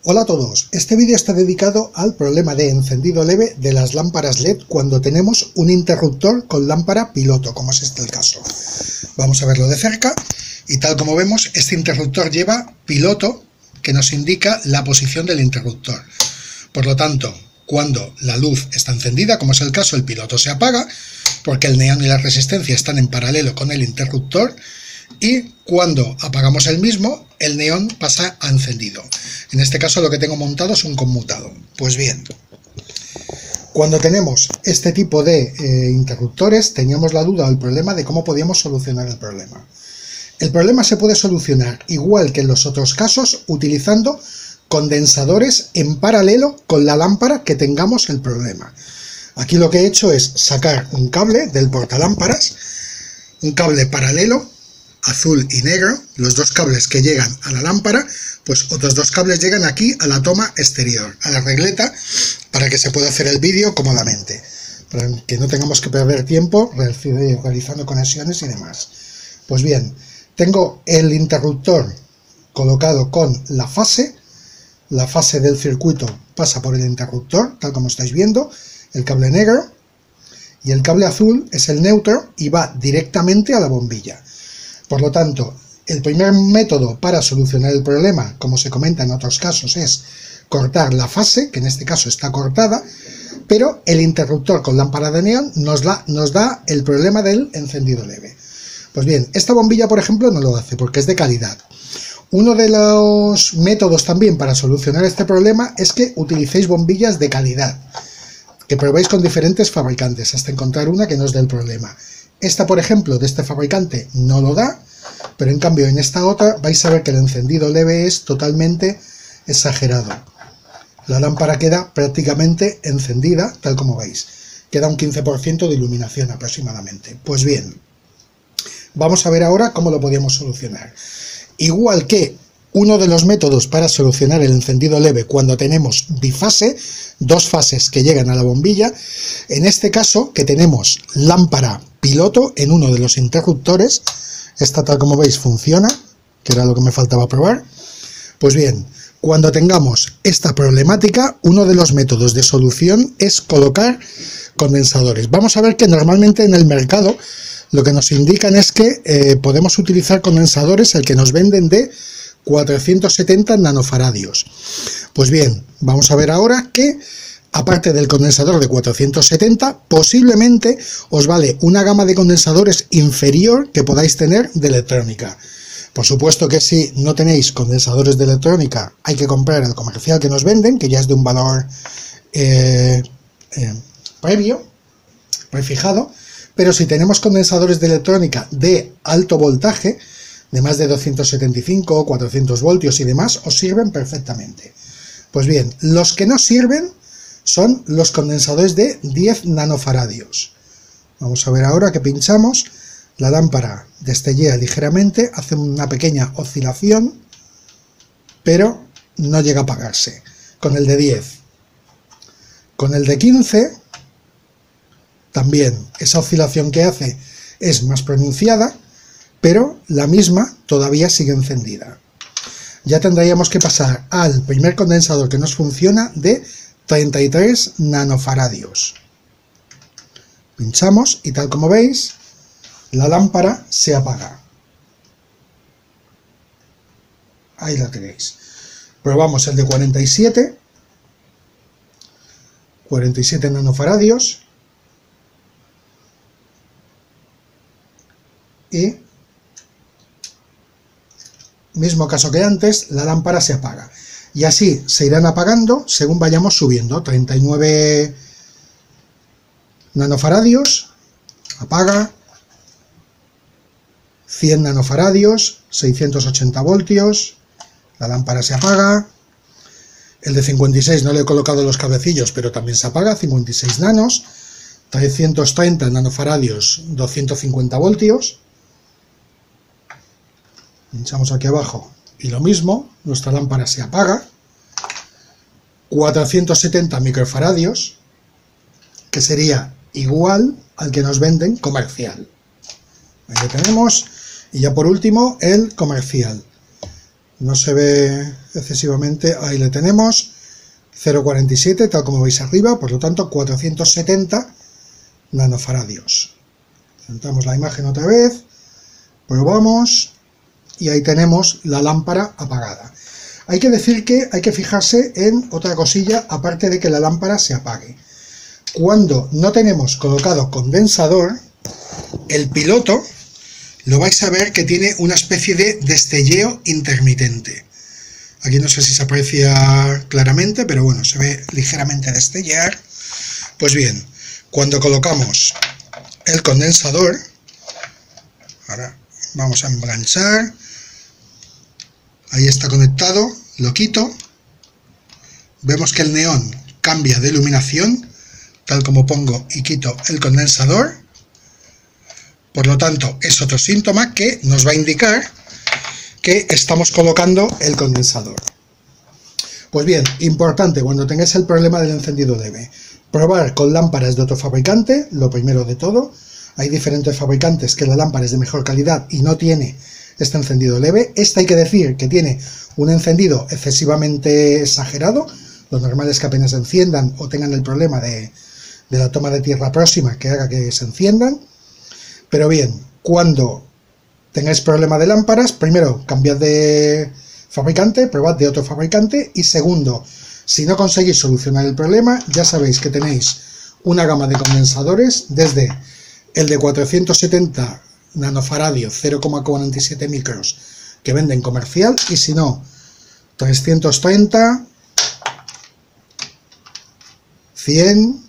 Hola a todos, este vídeo está dedicado al problema de encendido leve de las lámparas LED cuando tenemos un interruptor con lámpara piloto, como es este el caso. Vamos a verlo de cerca y tal como vemos, este interruptor lleva piloto que nos indica la posición del interruptor. Por lo tanto, cuando la luz está encendida, como es el caso, el piloto se apaga porque el neón y la resistencia están en paralelo con el interruptor, y cuando apagamos el mismo, el neón pasa a encendido. En este caso lo que tengo montado es un conmutado. Pues bien, cuando tenemos este tipo de interruptores, teníamos la duda o el problema de cómo podíamos solucionar el problema. El problema se puede solucionar igual que en los otros casos, utilizando condensadores en paralelo con la lámpara que tengamos el problema. Aquí lo que he hecho es sacar un cable del portalámparas, un cable paralelo, azul y negro, los dos cables que llegan a la lámpara, pues otros dos cables llegan aquí a la toma exterior, a la regleta, para que se pueda hacer el vídeo cómodamente, para que no tengamos que perder tiempo realizando conexiones y demás. Pues bien, tengo el interruptor colocado con la fase del circuito pasa por el interruptor, tal como estáis viendo, el cable negro, y el cable azul es el neutro y va directamente a la bombilla. Por lo tanto, el primer método para solucionar el problema, como se comenta en otros casos, es cortar la fase, que en este caso está cortada, pero el interruptor con lámpara de neón nos da el problema del encendido leve. Pues bien, esta bombilla, por ejemplo, no lo hace porque es de calidad. Uno de los métodos también para solucionar este problema es que utilicéis bombillas de calidad, que probéis con diferentes fabricantes hasta encontrar una que no os dé el problema. Esta, por ejemplo, de este fabricante no lo da, pero en cambio en esta otra vais a ver que el encendido leve es totalmente exagerado. La lámpara queda prácticamente encendida, tal como veis. Queda un 15% de iluminación aproximadamente. Pues bien, vamos a ver ahora cómo lo podemos solucionar. Igual que uno de los métodos para solucionar el encendido leve cuando tenemos bifase, dos fases que llegan a la bombilla, en este caso que tenemos lámpara piloto en uno de los interruptores, esta tal como veis funciona, que era lo que me faltaba probar. Pues bien, cuando tengamos esta problemática, uno de los métodos de solución es colocar condensadores. Vamos a ver que normalmente en el mercado lo que nos indican es que podemos utilizar condensadores, el que nos venden de 470 nanofaradios. Pues bien, vamos a ver ahora que aparte del condensador de 470, posiblemente os vale una gama de condensadores inferior que podáis tener de electrónica. Por supuesto que si no tenéis condensadores de electrónica, hay que comprar el comercial que nos venden, que ya es de un valor prefijado, pero si tenemos condensadores de electrónica de alto voltaje, de más de 275, 400 voltios y demás, os sirven perfectamente. Pues bien, los que no sirven son los condensadores de 10 nanofaradios. Vamos a ver ahora que pinchamos, la lámpara destellea ligeramente, hace una pequeña oscilación, pero no llega a apagarse. Con el de 10. Con el de 15, también esa oscilación que hace es más pronunciada, pero la misma todavía sigue encendida. Ya tendríamos que pasar al primer condensador que nos funciona de 33 nanofaradios. Pinchamos y tal como veis, la lámpara se apaga. Ahí la tenéis. Probamos el de 47 nanofaradios y mismo caso que antes, la lámpara se apaga. Y así se irán apagando según vayamos subiendo. 39 nanofaradios, apaga. 100 nanofaradios, 680 voltios, la lámpara se apaga. El de 56 no le he colocado los cablecillos, pero también se apaga, 56 nanos. 330 nanofaradios, 250 voltios. Pinchamos aquí abajo y lo mismo, nuestra lámpara se apaga. 470 microfaradios, que sería igual al que nos venden comercial. Ahí lo tenemos. Y ya por último, el comercial. no se ve excesivamente, ahí le tenemos, 0,47 tal como veis arriba, por lo tanto 470 nanofaradios. Centramos la imagen otra vez, probamos y ahí tenemos la lámpara apagada. Hay que decir que hay que fijarse en otra cosilla aparte de que la lámpara se apague. Cuando no tenemos colocado condensador, el piloto lo vais a ver que tiene una especie de destelleo intermitente. Aquí no sé si se aprecia claramente, pero bueno, se ve ligeramente destellear. Pues bien, cuando colocamos el condensador, ahora vamos a enganchar, ahí está conectado, lo quito, vemos que el neón cambia de iluminación, tal como pongo y quito el condensador. Por lo tanto, es otro síntoma que nos va a indicar que estamos colocando el condensador. Pues bien, importante, cuando tengáis el problema del encendido leve, probar con lámparas de otro fabricante, lo primero de todo. Hay diferentes fabricantes que la lámpara es de mejor calidad y no tiene este encendido leve. Esta hay que decir que tiene un encendido excesivamente exagerado. Lo normal es que apenas se enciendan o tengan el problema de la toma de tierra próxima que haga que se enciendan. Pero bien, cuando tengáis problema de lámparas, primero cambiad de fabricante, probad de otro fabricante, y segundo, si no conseguís solucionar el problema, ya sabéis que tenéis una gama de condensadores desde el de 470 nanofaradios 0,47 micros que venden comercial, y si no, 330, 100,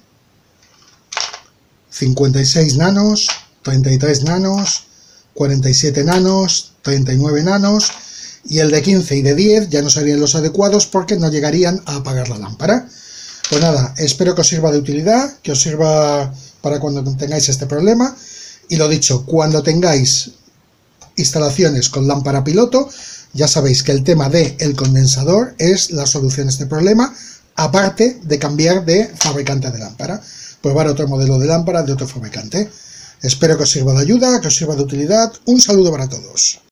56 nanos, 33 nanos, 47 nanos, 39 nanos, y el de 15 y de 10 ya no serían los adecuados porque no llegarían a apagar la lámpara. Pues nada, espero que os sirva de utilidad, que os sirva para cuando tengáis este problema. Y lo dicho, cuando tengáis instalaciones con lámpara piloto, ya sabéis que el tema del condensador es la solución a este problema, aparte de cambiar de fabricante de lámpara, probar otro modelo de lámpara de otro fabricante. Espero que os sirva de ayuda, que os sirva de utilidad. Un saludo para todos.